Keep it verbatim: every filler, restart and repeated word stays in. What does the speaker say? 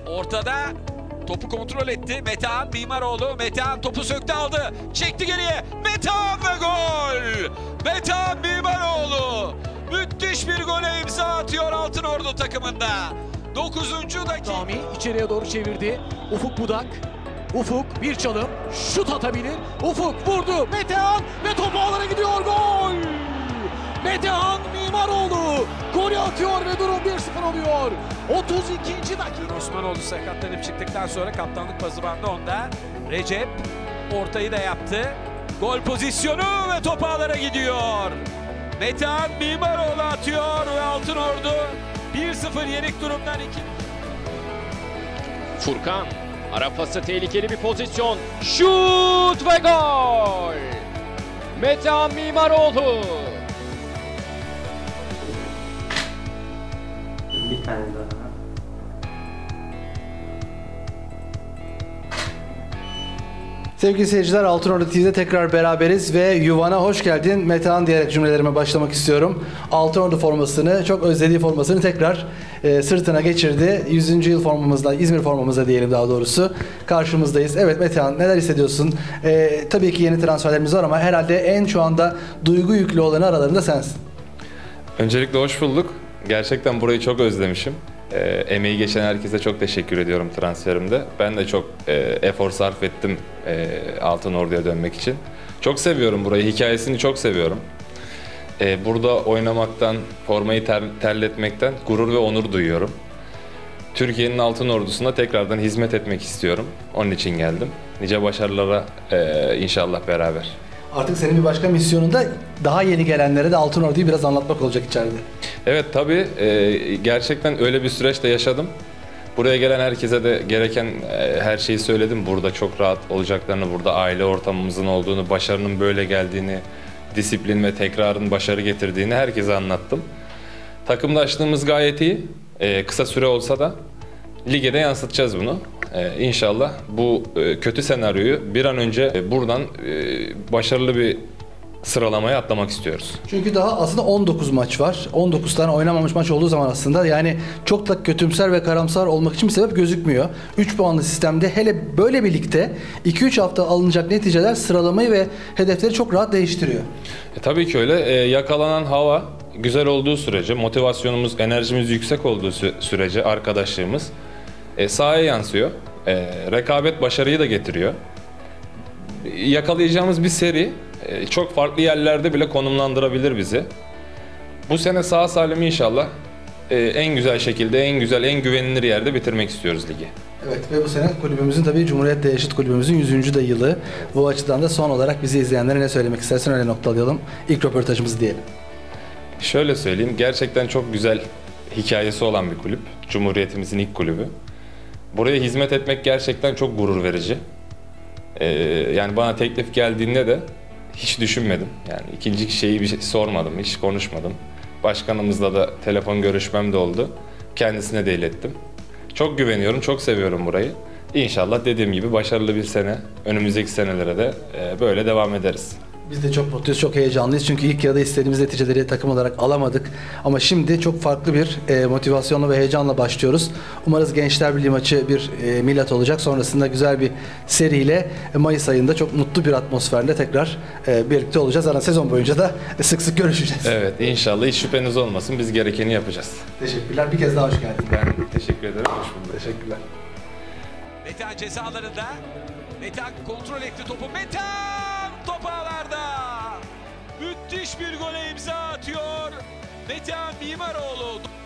Ortada topu kontrol etti. Metehan Mimaroğlu. Metehan topu söktü aldı. Çekti geriye. Metehan ve gol! Metehan Mimaroğlu müthiş bir gole imza atıyor Altınordu takımında. dokuzuncu dakika. Sami içeriye doğru çevirdi. Ufuk Budak. Ufuk bir çalım. Şut atabilir. Ufuk vurdu. Metehan ve top ağlara gidiyor. Gol! Metehan Mimaroğlu golü atıyor ve durum bir sıfır oluyor. otuz ikinci dakika. Osmanoğlu sakatlanıp çıktıktan sonra kaptanlık pası bandı onda. Recep ortayı da yaptı. Gol pozisyonu ve top ağlara gidiyor. Metehan Mimaroğlu atıyor ve Altınordu bir sıfır yenik durumdan iki. Furkan, ara pası tehlikeli bir pozisyon. Şut ve gol! Metehan Mimaroğlu. Bir tane daha. Sevgili seyirciler, Altınordu T V'de tekrar beraberiz ve yuvana hoş geldin Metehan diyerek cümlelerime başlamak istiyorum. Altınordu formasını, çok özlediği formasını tekrar e, sırtına geçirdi. yüzüncü yıl formamızda, İzmir formamızda diyelim daha doğrusu. Karşımızdayız. Evet Metehan, neler hissediyorsun? E, tabii ki yeni transferlerimiz var ama herhalde en şu anda duygu yüklü olanı aralarında sensin. Öncelikle hoş bulduk. Gerçekten burayı çok özlemişim. E, emeği geçen herkese çok teşekkür ediyorum transferimde. Ben de çok e, efor sarf ettim e, Altınordu'ya dönmek için. Çok seviyorum burayı, hikayesini çok seviyorum. E, burada oynamaktan, formayı ter, terletmekten gurur ve onur duyuyorum. Türkiye'nin Altınordu'suna tekrardan hizmet etmek istiyorum. Onun için geldim. Nice başarılara e, inşallah beraber. Artık senin bir başka misyonun da daha yeni gelenlere de Altınordu'yu biraz anlatmak olacak içeride. Evet tabii e, gerçekten öyle bir süreçte yaşadım. Buraya gelen herkese de gereken e, her şeyi söyledim. Burada çok rahat olacaklarını, burada aile ortamımızın olduğunu, başarının böyle geldiğini, disiplin ve tekrarın başarı getirdiğini herkese anlattım. Takımdaşlığımız gayet iyi. E, kısa süre olsa da lige de yansıtacağız bunu. Ee, İnşallah bu e, kötü senaryoyu bir an önce e, buradan e, başarılı bir sıralamaya atlamak istiyoruz. Çünkü daha aslında on dokuz maç var. on dokuz tane oynamamış maç olduğu zaman aslında yani çok da kötümser ve karamsar olmak için bir sebep gözükmüyor. üç puanlı sistemde hele böyle birlikte iki üç hafta alınacak neticeler sıralamayı ve hedefleri çok rahat değiştiriyor. E, tabii ki öyle. E, yakalanan hava güzel olduğu sürece, motivasyonumuz, enerjimiz yüksek olduğu sü- sürece arkadaşlığımız E, sahaya yansıyor. E, rekabet başarıyı da getiriyor. Yakalayacağımız bir seri e, çok farklı yerlerde bile konumlandırabilir bizi. Bu sene sağ salim inşallah e, en güzel şekilde, en güzel, en güvenilir yerde bitirmek istiyoruz ligi. Evet ve bu sene kulübümüzün tabii Cumhuriyet'le Yaşıt kulübümüzün yüzüncü de yılı. Bu açıdan da son olarak bizi izleyenlere ne söylemek istersen öyle noktalayalım. İlk röportajımızı diyelim. Şöyle söyleyeyim, gerçekten çok güzel hikayesi olan bir kulüp. Cumhuriyetimizin ilk kulübü. Buraya hizmet etmek gerçekten çok gurur verici. Ee, yani bana teklif geldiğinde de hiç düşünmedim. Yani ikinci şeyi bir şey sormadım, hiç konuşmadım. Başkanımızla da telefon görüşmem de oldu. Kendisine de ilettim. Çok güveniyorum, çok seviyorum burayı. İnşallah dediğim gibi başarılı bir sene, önümüzdeki senelere de e, böyle devam ederiz. Biz de çok mutluyuz, çok heyecanlıyız. Çünkü ilk yarıda istediğimiz neticeleri takım olarak alamadık. Ama şimdi çok farklı bir e, motivasyonla ve heyecanla başlıyoruz. Umarız Gençler Birliği maçı bir e, milat olacak. Sonrasında güzel bir seriyle e, Mayıs ayında çok mutlu bir atmosferle tekrar e, birlikte olacağız. Ara sezon boyunca da sık sık görüşeceğiz. Evet, inşallah hiç şüpheniz olmasın. Biz gerekeni yapacağız. Teşekkürler. Bir kez daha hoş geldin. Ben teşekkür ederim. Hoş bulduk. Teşekkürler. Metehan ceza alanında. Metehan kontrol etti topu. Metehan top ağlarda. Müthiş bir gole imza atıyor Metehan Mimaroğlu.